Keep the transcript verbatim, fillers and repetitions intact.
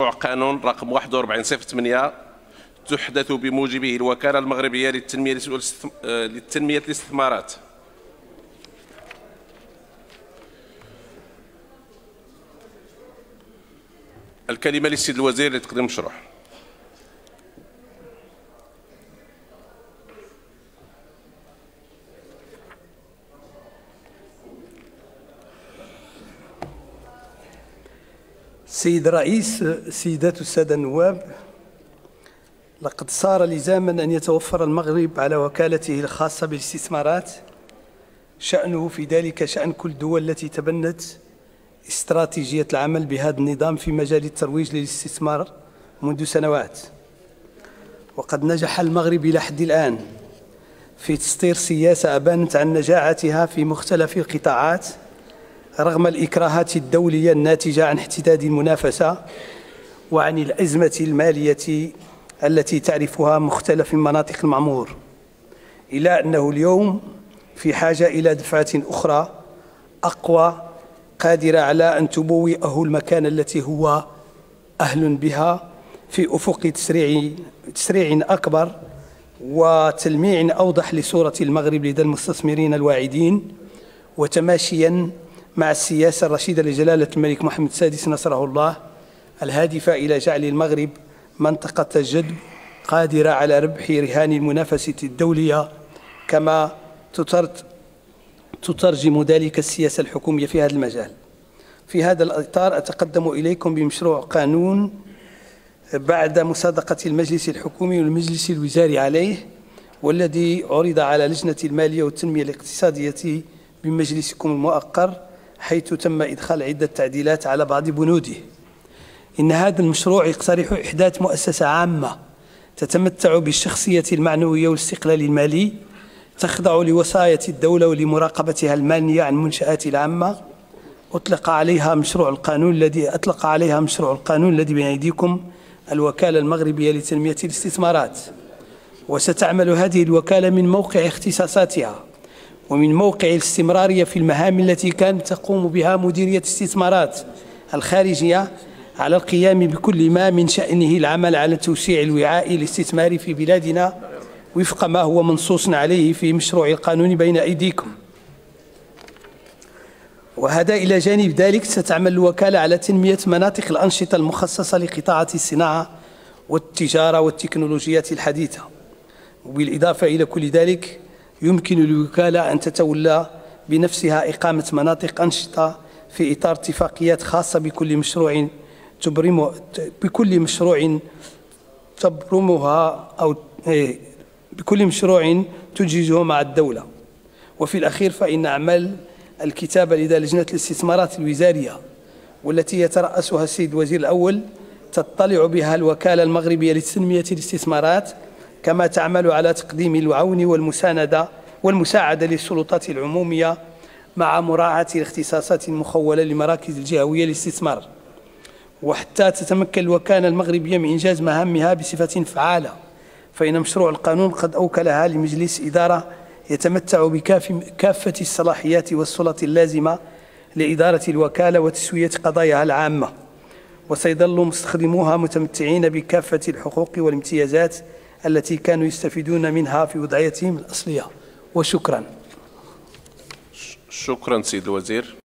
قانون رقم واحد وأربعين صفر ثمانية تحدث بموجبه الوكالة المغربية للتنمية للتنمية الاستثمارات. الكلمة للسيد الوزير لتقديم المشروع. سيد الرئيس، سيدات السادة النواب، لقد صار لزاما أن يتوفر المغرب على وكالته الخاصة بالاستثمارات، شأنه في ذلك شأن كل الدول التي تبنت استراتيجية العمل بهذا النظام في مجال الترويج للاستثمار منذ سنوات. وقد نجح المغرب إلى حد الآن في تسطير سياسة أبانت عن نجاعتها في مختلف القطاعات رغم الإكراهات الدولية الناتجة عن احتداد المنافسة وعن الأزمة المالية التي تعرفها مختلف مناطق المعمور، إلى أنه اليوم في حاجة إلى دفعة أخرى أقوى قادرة على أن تبوئه المكان التي هو أهل بها في أفق تسريع, تسريع أكبر وتلميع أوضح لصورة المغرب لدى المستثمرين الواعدين، وتماشيا مع السياسة الرشيدة لجلالة الملك محمد السادس نصره الله الهادفة إلى جعل المغرب منطقة جذب قادرة على ربح رهان المنافسة الدولية، كما تترجم ذلك السياسة الحكومية في هذا المجال. في هذا الإطار أتقدم إليكم بمشروع قانون بعد مصادقة المجلس الحكومي والمجلس الوزاري عليه، والذي عرض على لجنة المالية والتنمية الاقتصادية بمجلسكم المؤقر، حيث تم إدخال عدة تعديلات على بعض بنوده. إن هذا المشروع يقترح إحداث مؤسسة عامة تتمتع بالشخصية المعنوية والاستقلال المالي، تخضع لوصاية الدولة ولمراقبتها المالية عن المنشآت العامة. أطلق عليها مشروع القانون الذي أطلق عليها مشروع القانون الذي بين أيديكم الوكالة المغربية لتنمية الاستثمارات. وستعمل هذه الوكالة من موقع اختصاصاتها ومن موقع الاستمرارية في المهام التي كانت تقوم بها مديرية الاستثمارات الخارجية على القيام بكل ما من شأنه العمل على توسيع الوعاء الاستثماري في بلادنا وفق ما هو منصوص عليه في مشروع القانون بين أيديكم. وهذا إلى جانب ذلك ستعمل الوكالة على تنمية مناطق الأنشطة المخصصة لقطاعات الصناعة والتجارة والتكنولوجيات الحديثة. وبالإضافة إلى كل ذلك يمكن للوكالة أن تتولى بنفسها إقامة مناطق أنشطة في إطار اتفاقيات خاصة بكل مشروع تبرم بكل مشروع تبرمها أو بكل مشروع تجيزه مع الدولة. وفي الأخير فإن أعمال الكتابة لدى لجنة الاستثمارات الوزارية والتي يترأسها السيد الوزير الأول تطلع بها الوكالة المغربية لتنمية الاستثمارات، كما تعمل على تقديم العون والمساندة والمساعدة للسلطات العمومية مع مراعاة الاختصاصات المخولة للمراكز الجهوية للاستثمار، وحتى تتمكن الوكالة المغربية من إنجاز مهامها بصفة فعالة. فإن مشروع القانون قد أوكلها لمجلس إدارة يتمتع بكافة الصلاحيات والسلطات اللازمة لإدارة الوكالة وتسوية قضاياها العامة، وسيظل مستخدموها متمتعين بكافة الحقوق والامتيازات التي كانوا يستفيدون منها في وضعيتهم الأصلية. وشكرا. شكرا سيد الوزير.